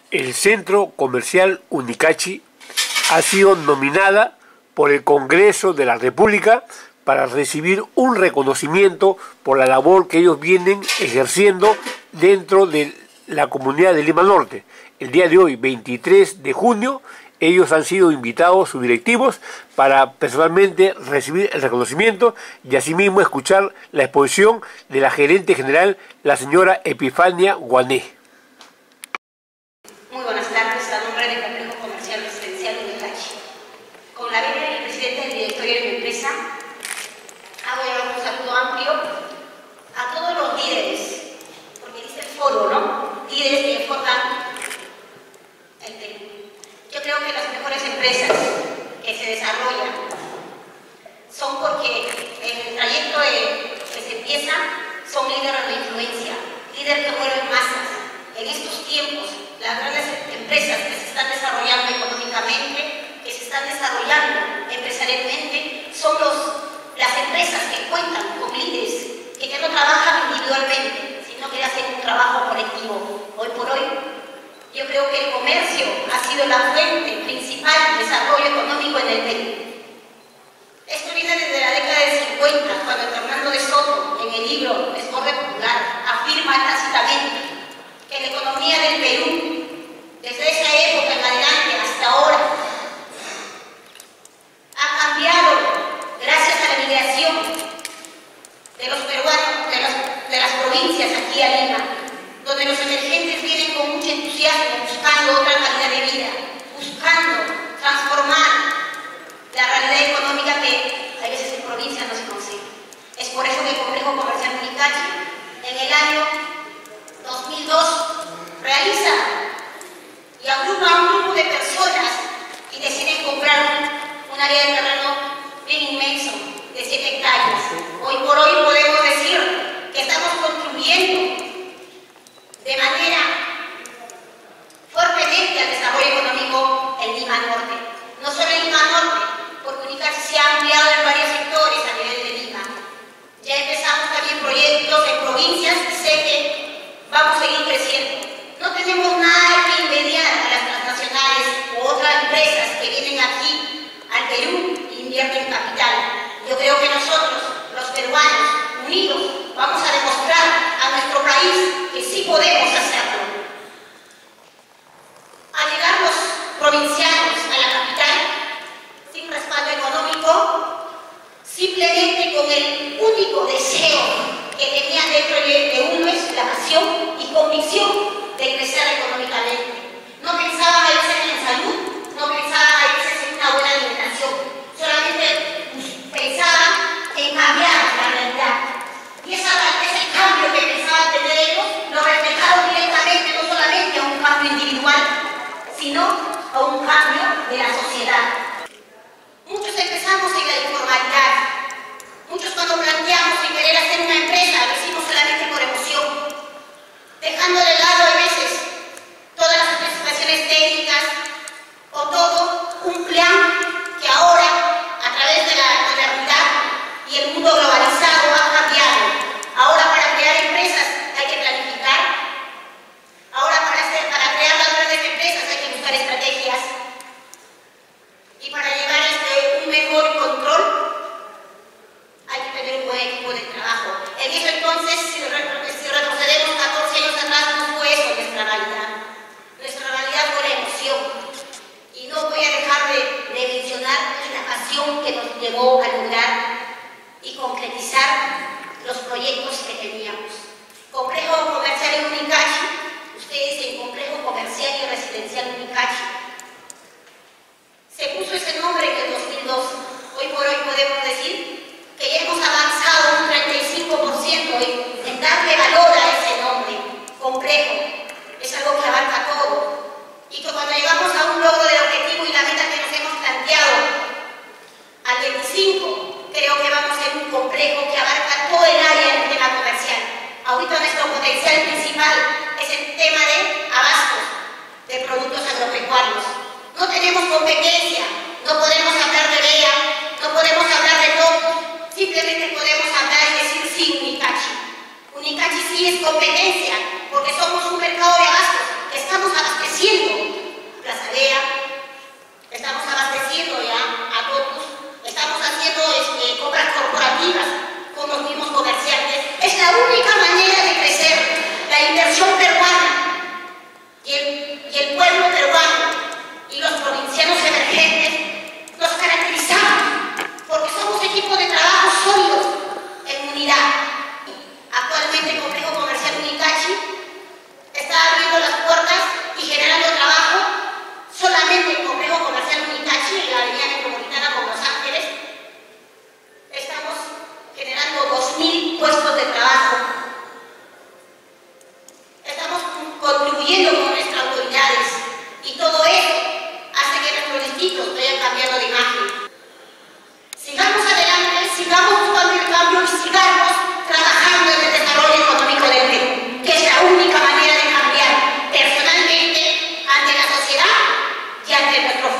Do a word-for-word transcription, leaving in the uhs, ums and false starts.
El Centro Comercial Unicachi ha sido nominada por el Congreso de la República para recibir un reconocimiento por la labor que ellos vienen ejerciendo dentro de la comunidad de Lima Norte. El día de hoy, veintitrés de junio, ellos han sido invitados, sus directivos, para personalmente recibir el reconocimiento y asimismo escuchar la exposición de la gerente general, la señora Epifania Guané. Muy buenas tardes, a nombre del Complejo Comercial Residencial Unicachi. Con la venia del presidente del directorio de mi empresa, hago llegar un saludo amplio a todos los líderes, porque dice el foro, ¿no? Líderes que forjan el Perú. Yo creo que las mejores empresas que se desarrollan son porque en el trayecto de, que se empieza son líderes de influencia, líderes que mueven masas. En estos tiempos, las grandes empresas que se están desarrollando económicamente, que se están desarrollando empresarialmente, son los, las empresas que cuentan con líderes que ya no trabajan individualmente, sino que hacen un trabajo colectivo. Hoy por hoy, yo creo que el comercio ha sido la fuente principal de desarrollo económico en el Perú. Esto viene desde la década de cincuenta, cuando Fernando de Soto, en el libro Desborde Popular, afirma tácitamente que la economía del Perú, desde esa época en adelante hasta ahora, ha cambiado gracias a la migración de los peruanos, de, los, de las provincias aquí a Lima, donde los emergentes vienen con mucho entusiasmo, buscando otra calidad de vida, buscando transformar la realidad económica que a veces en provincia no se consigue. Es por eso que el Complejo Comercial Unicachi, en el año dos mil dos, realiza y agrupa a un grupo de personas y deciden comprar un, un área de terreno bien inmenso, de siete hectáreas. Hoy por hoy podemos decir que estamos contribuyendo de manera fuertemente al desarrollo económico en Lima Norte. No solo en Lima Norte, porque Unicachi se ha ampliado en varios sectores a nivel de Lima. Ya empezamos también proyectos en provincias y sé que vamos a seguir creciendo. No tenemos nada que envidiar a las transnacionales u otras empresas que vienen aquí al Perú e invierten capital. Yo creo que nosotros, los peruanos, unidos, vamos a demostrar a nuestro país que sí podemos hacerlo. Al llegar los provincianos a la capital, sin respaldo económico, simplemente con el único deseo que tenía dentro de uno es la pasión y convicción de crecer económicamente. No pensaba a veces en salud, no pensaba a veces en una buena alimentación, solamente pensaba en cambiar la realidad. Y esa, ese cambio que pensaba tener ellos lo reflejaron directamente no solamente a un cambio individual, sino a un cambio de la sociedad. Muchos empezamos en la informalidad. Muchos cuando planteamos en querer hacer una empresa lo hicimos solamente por emoción, dejando de lado a veces todas las especificaciones técnicas o todo un plan que ahora, a través de la modernidad y el mundo globalizado, ha cambiado. Ahora para crear empresas hay que planificar. Ahora para, hacer, para crear las grandes empresas hay que buscar estrategias. Y para llegar a este, un mejor control hay que tener un buen equipo de trabajo. En eso entonces, si, si retrocedemos catorce años atrás, no fue eso nuestra realidad. Nuestra realidad fue la emoción. Y no voy a dejar de, de mencionar la pasión que nos llevó a lograr y concretizar los proyectos que teníamos. Complejo Comercial Unicachi, ustedes en Complejo Comercial y Residencial Unicachi. Se puso ese nombre en el dos mil dos. Hoy por hoy podemos decir que ya hemos avanzado un treinta y cinco por ciento en darle valor a ese nombre. Complejo es algo que abarca todo. Y que cuando llegamos a un logro del objetivo y la meta que nos hemos planteado al veinticinco, creo que vamos a ser un complejo que abarca todo el área del tema comercial. Ahorita nuestro potencial principal es el tema de abastos de productos agropecuarios. y el, y el pueblo peruano y los provincianos emergentes nos caracterizamos porque somos equipos de trabajo sólidos en unidad. Actualmente el Complejo Comercial Unicachi está abriendo las puertas y generando trabajo. Solamente el Complejo Comercial Unicachi en la avenida metropolitana con Los Ángeles estamos generando dos mil puestos de trabajo. Estamos contribuyendo con nuestras autoridades y todo eso hace que nuestros distritos vayan cambiando de imagen. Sigamos adelante, sigamos buscando el cambio y sigamos trabajando en el desarrollo económico del Perú, que es la única manera de cambiar personalmente ante la sociedad y ante nuestro